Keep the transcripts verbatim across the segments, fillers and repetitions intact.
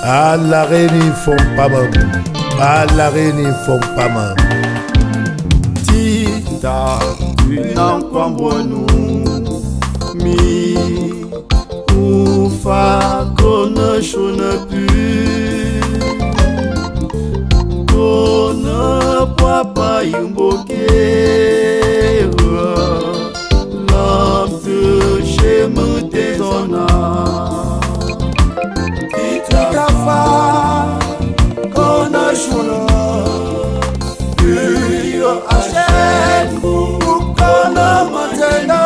À l'arrêt ni font pas même. À l'arrêt ni font pas même. Tita, tu n'en crois pas nous. Mi, ou fa qu'on chone plus. Qu'on ne voit pas y moquer. L'homme de chez me désonna. Tita fa qu'on chone. Puis achète pour qu'on maintenant.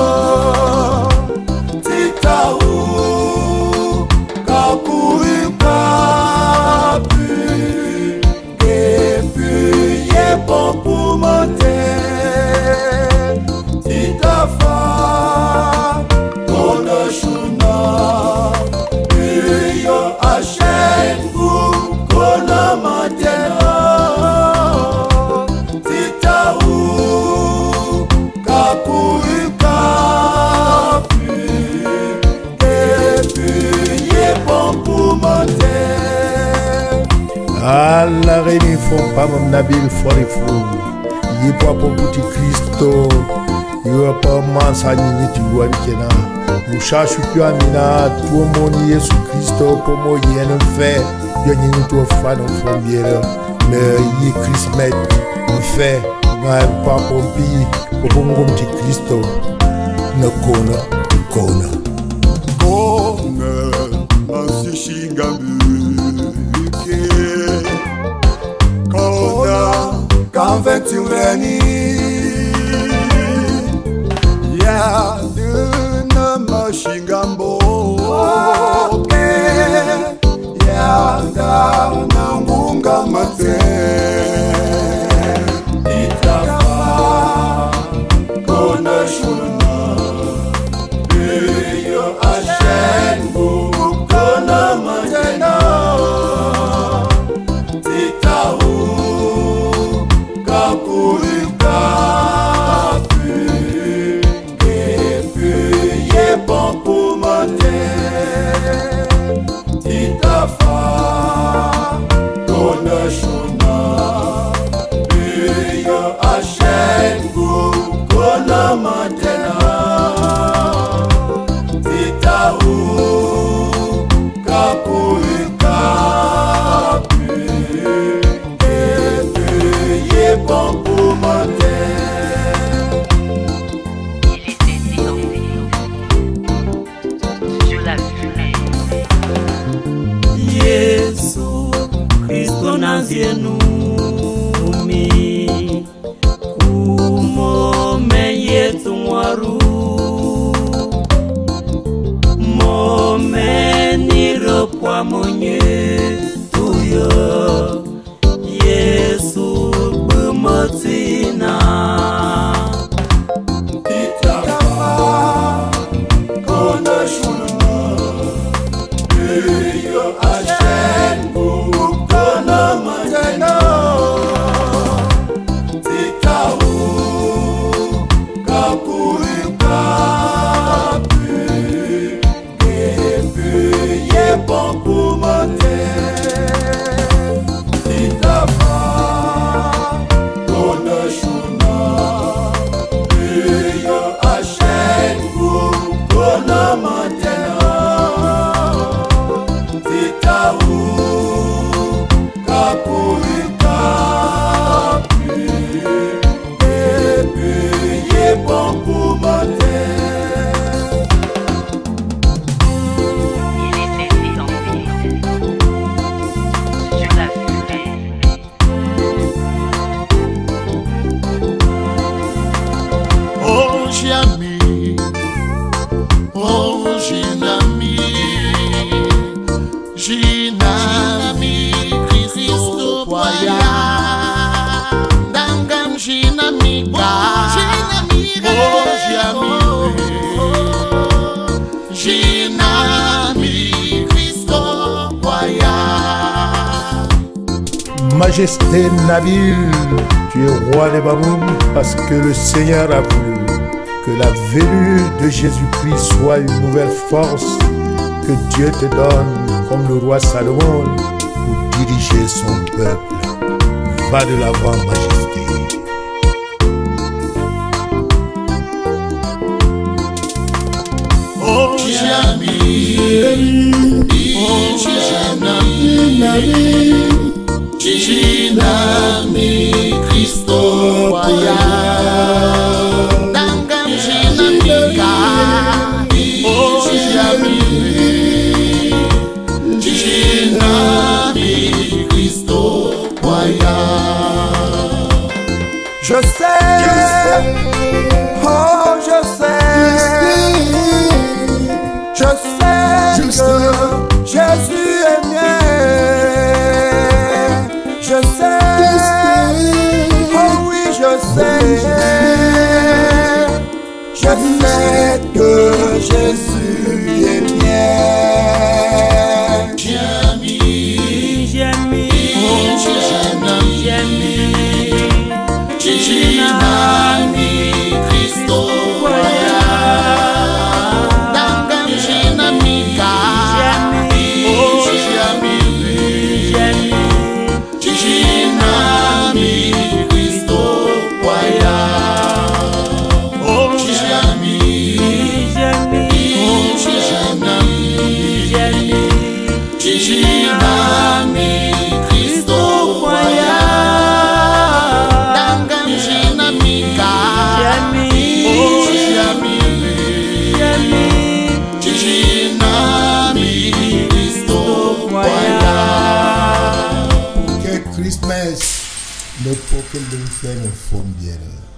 Tita ou kapuri kapu. Et puis est bon pour monter. Tita fa qu'on chuna. Puis achète pour qu'on maintenant. À l'arrêt ni font pas même Nabil Forifou. Yé pas pour petit Christo. Yé pas mansa ni tu vois kena. Nous cherchons plus amina. Tout le monde Jésus Christo pour moi y en fait. Yé ni tout fan en frontière. Mais yé Christ met en fait. N'a pas pompi pour mon petit Christo. Ne kona kona. Kona asishingamu. Quand tu reni, ya de na machingambo, ya da na munga mate, itafa kona shuna, yo ashen bu kona matena. Nazienumi kumo menyetu mwaru mo meniro kwa monye tuyo Yesu bumotina Titafa kona shuna yo ashen bu kona matena. Majesté Nabil, tu es roi des Bamoum parce que le Seigneur a voulu que la venue de Jésus-Christ soit une nouvelle force que Dieu te donne comme le roi Salomon pour diriger son peuple. Va de l'avant, majesté. Oh, Jami, oh, Jami, Jinami, Christo, Waya, Dangam, Jinamika, oh, Jami, Jinami, Christo, Waya. Je sais, oh, je sais, je sais que Jésus est mien. Je sais, oh oui, je sais, je sais que Jésus est mien. Jami, Jami, Jami, Jinami, Christo, Waya, Dangam, Jinamika, oh, Jami, Jinami, Christo, Waya, oh, Jami, Jami, oh, Jinami, Jinami, Christo, Waya, Dangam, Jinamika, oh, Jami, Jinami, Christo, Waya. Porque Christmas, le peuple de l'Infernal forme bien.